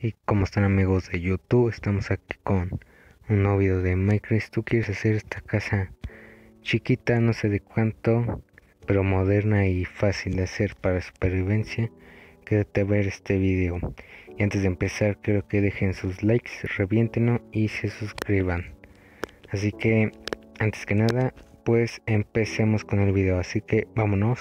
Y como están amigos de YouTube, estamos aquí con un nuevo video de Minecraft. Tú quieres hacer esta casa chiquita, no sé de cuánto, pero moderna y fácil de hacer para supervivencia. Quédate a ver este video. Y antes de empezar, quiero que dejen sus likes, reviéntenlo y se suscriban. Así que, antes que nada, pues empecemos con el video. Así que vámonos.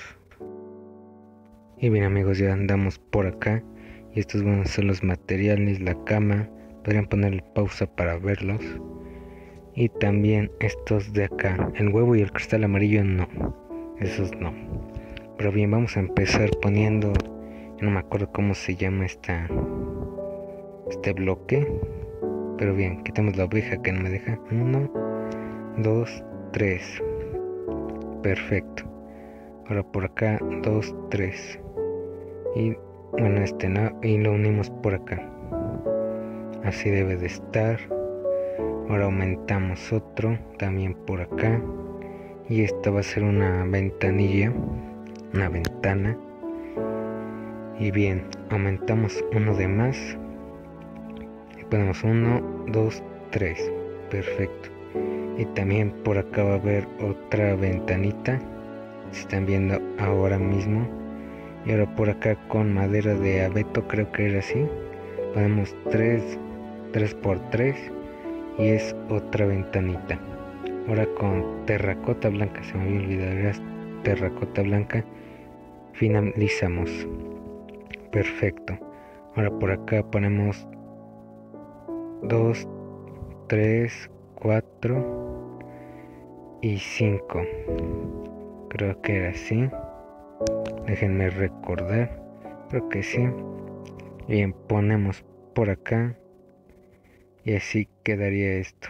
Y bien amigos, ya andamos por acá. Y estos van a ser los materiales, la cama. Podrían ponerle pausa para verlos. Y también estos de acá, el huevo y el cristal amarillo no, esos no. Pero bien, vamos a empezar poniendo, no me acuerdo cómo se llama este bloque. Pero bien, quitamos la oveja que no me deja. 1, 2, 3. Perfecto. Ahora por acá 2, 3. Y bueno, este no, y lo unimos por acá. Así debe de estar. Ahora aumentamos otro también por acá. Y esta va a ser una ventanilla, una ventana. Y bien, aumentamos uno de más. Y ponemos 1, 2, 3. Perfecto. Y también por acá va a haber otra ventanita. Se están viendo ahora mismo. Y ahora por acá con madera de abeto, creo que era así. Ponemos 3 por 3 y es otra ventanita. Ahora con terracota blanca, se me había olvidado, era terracota blanca. Finalizamos. Perfecto. Ahora por acá ponemos 2, 3, 4 y 5. Creo que era así. Déjenme recordar. Creo que sí. Bien, ponemos por acá. Y así quedaría esto.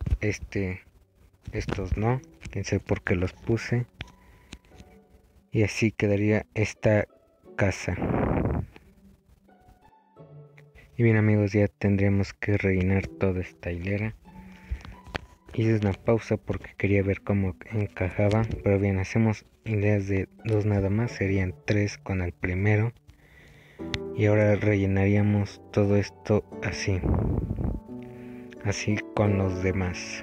Estos no. Quién sabe por qué los puse. Y así quedaría esta casa. Y bien amigos, ya tendríamos que rellenar toda esta hilera. Hice una pausa porque quería ver cómo encajaba. Pero bien, hacemos hileras de 2 nada más. Serían 3 con el primero. Y ahora rellenaríamos todo esto así. Así con los demás.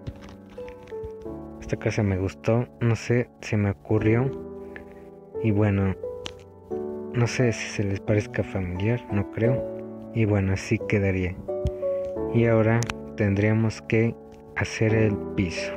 Esta casa me gustó. No sé, se me ocurrió. Y bueno, no sé si se les parezca familiar. No creo. Y bueno, así quedaría. Y ahora tendríamos que hacer el piso.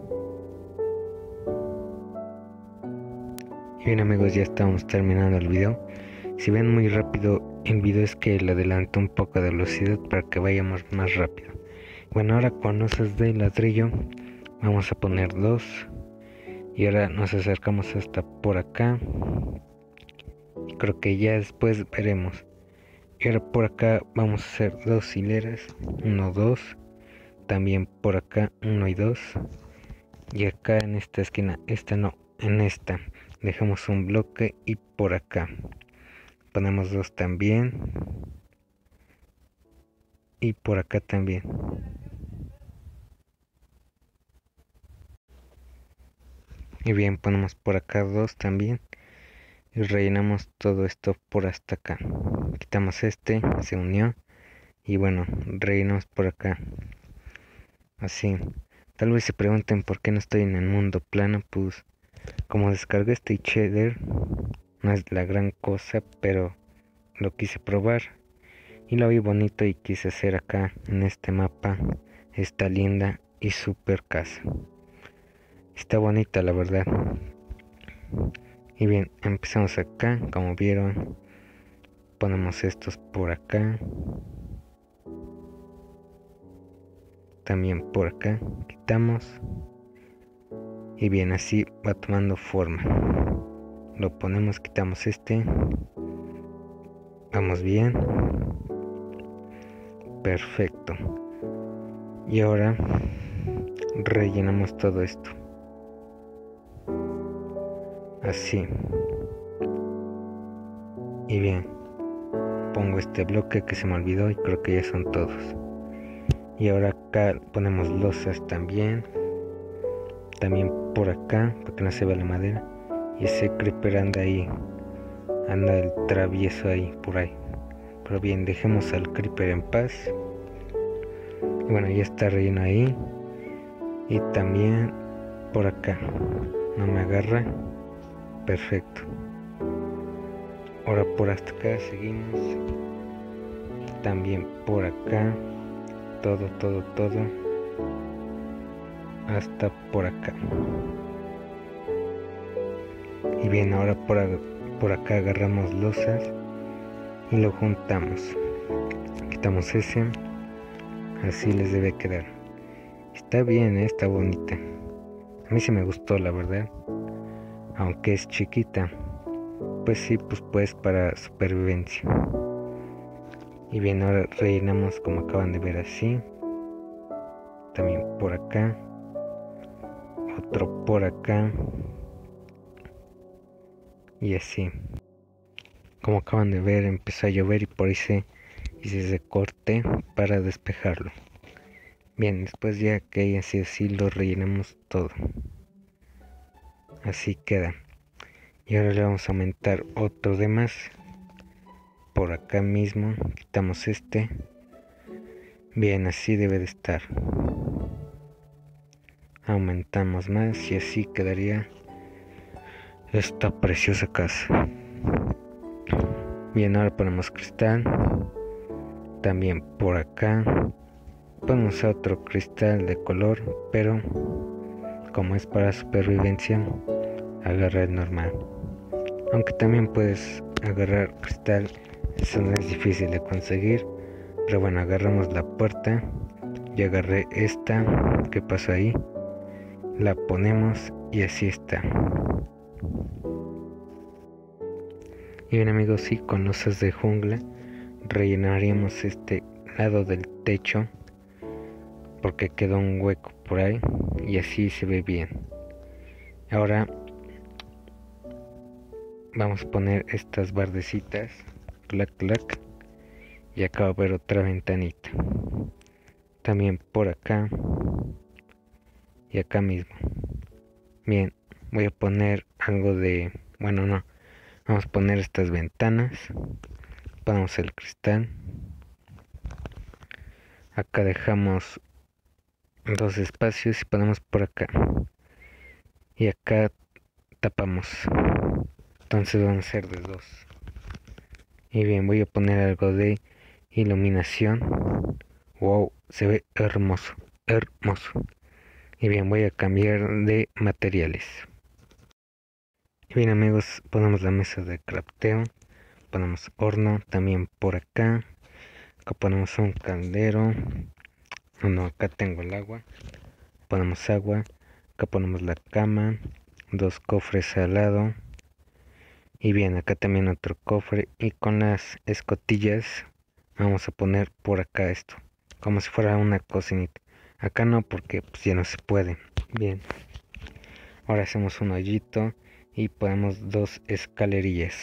Y bien amigos, ya estamos terminando el video. Si ven muy rápido el video es que le adelanto un poco de velocidad para que vayamos más rápido. Bueno, ahora con hojas de ladrillo vamos a poner 2. Y ahora nos acercamos hasta por acá. Y creo que ya después veremos. Y ahora por acá vamos a hacer 2 hileras. 1, 2. También por acá 1 y 2. Y acá en esta esquina, esta no, en esta dejamos un bloque y por acá ponemos 2 también. Y por acá también. Y bien, ponemos por acá 2 también. Y rellenamos todo esto por hasta acá. Quitamos se unió. Y bueno, rellenamos por acá. Así. Tal vez se pregunten por qué no estoy en el mundo plano. Pues como descargué este shader, no es la gran cosa, pero lo quise probar. Y lo vi bonito y quise hacer acá en este mapa esta linda y super casa. Está bonita la verdad. Y bien, empezamos acá, como vieron. Ponemos estos por acá. También por acá. Quitamos. Y bien, así va tomando forma. Lo ponemos, quitamos Vamos bien. Perfecto. Y ahora rellenamos todo esto. Así. Y bien, pongo este bloque que se me olvidó y creo que ya son todos. Y ahora acá ponemos losas también. También por acá, para que no se vea la madera. Y ese creeper anda ahí. Anda el travieso ahí, por ahí. Pero bien, dejemos al creeper en paz. Y bueno, ya está relleno ahí. Y también por acá. No me agarra. Perfecto. Ahora por hasta acá seguimos. También por acá. Todo. Hasta por acá. Y bien, ahora por acá agarramos losas y lo juntamos. Quitamos ese. Así les debe quedar. Está bien, está bonita. A mí sí me gustó, la verdad. Aunque es chiquita. Pues sí, pues para supervivencia. Y bien, ahora rellenamos como acaban de ver así. También por acá. Otro por acá. Y así. Como acaban de ver, empezó a llover y por ahí hice ese corte para despejarlo. Bien, después ya que haya sido así, lo rellenamos todo. Así queda. Y ahora le vamos a aumentar otro de más. Por acá mismo, quitamos este. Bien, así debe de estar. Aumentamos más y así quedaría esta preciosa casa. Bien, ahora ponemos cristal. También por acá ponemos otro cristal de color, pero como es para supervivencia, agarra el normal. Aunque también puedes agarrar cristal, eso no es difícil de conseguir. Pero bueno, agarramos la puerta. Ya agarré esta que pasó ahí. La ponemos y así está. Y bien amigos, y con losas de jungla rellenaríamos este lado del techo porque quedó un hueco por ahí y así se ve bien. Ahora vamos a poner estas bardecitas, clac, y acá va a haber otra ventanita. También por acá y acá mismo. Bien, voy a poner algo de, bueno no, vamos a poner estas ventanas. Ponemos el cristal. Acá dejamos dos espacios y ponemos por acá. Y acá tapamos. Entonces van a ser de dos. Y bien, voy a poner algo de iluminación. Wow, se ve hermoso. Y bien, voy a cambiar de materiales. Y bien amigos, ponemos la mesa de crafteo. Ponemos horno también por acá. Acá ponemos un caldero. No, acá tengo el agua. Ponemos agua. Acá ponemos la cama. Dos cofres al lado. Y bien, acá también otro cofre. Y con las escotillas vamos a poner por acá esto. Como si fuera una cocinita. Acá no, porque pues ya no se puede. Bien. Ahora hacemos un hoyito. Y ponemos dos escalerillas.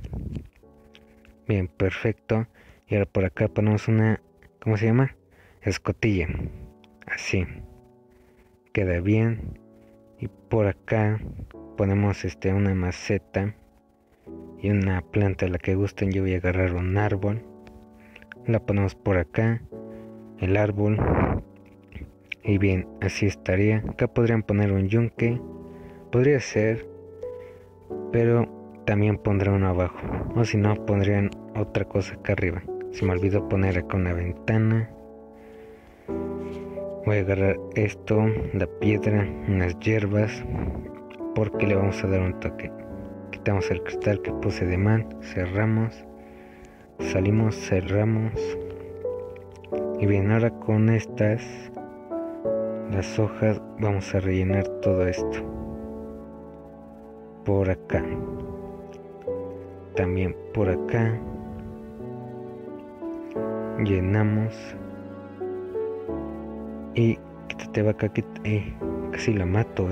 Bien, perfecto. Y ahora por acá ponemos una, ¿cómo se llama? Escotilla. Así. Queda bien. Y por acá ponemos una maceta y una planta, la que gusten. Yo voy a agarrar un árbol. La ponemos por acá. El árbol. Y bien, así estaría. Acá podrían poner un yunque. Podría ser. Pero también pondré uno abajo. O si no, pondrían otra cosa acá arriba. Se me olvidó poner acá una ventana. Voy a agarrar esto, la piedra, unas hierbas, porque le vamos a dar un toque. Quitamos el cristal que puse de mal, cerramos, salimos, cerramos. Y bien, ahora con estas, las hojas, vamos a rellenar todo esto. Por acá. También por acá. Llenamos. Y quítate vaca, casi la mato,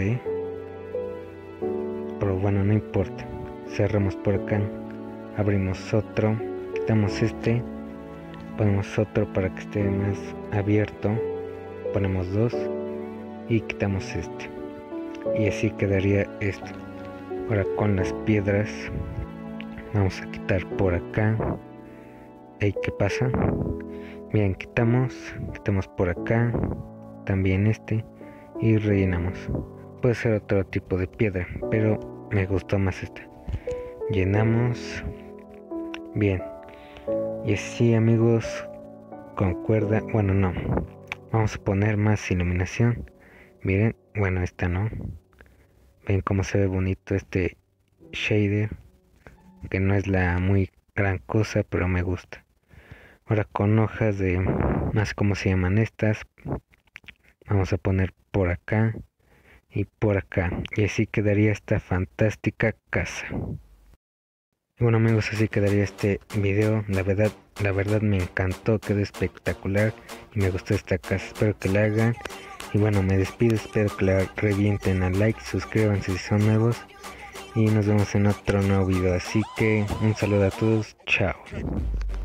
pero bueno, no importa. Cerramos por acá. Abrimos otro. Quitamos este. Ponemos otro para que esté más abierto. Ponemos dos. Y quitamos este. Y así quedaría esto. Ahora con las piedras. Vamos a quitar por acá. ¿qué pasa? Bien, quitamos por acá, también y rellenamos. Puede ser otro tipo de piedra, pero me gustó más esta. Llenamos. Bien. Y así, amigos, con cuerda. Bueno, no. Vamos a poner más iluminación. Miren, bueno, esta no. Ven cómo se ve bonito este shader, que no es la muy gran cosa, pero me gusta. Ahora con hojas de, no sé cómo se llaman estas, vamos a poner por acá y por acá, y así quedaría esta fantástica casa. Bueno, amigos, así quedaría este video. La verdad me encantó, quedó espectacular y me gustó esta casa. Espero que la hagan. Y bueno, me despido, espero que la revienten al like, suscríbanse si son nuevos y nos vemos en otro nuevo video. Así que un saludo a todos, chao.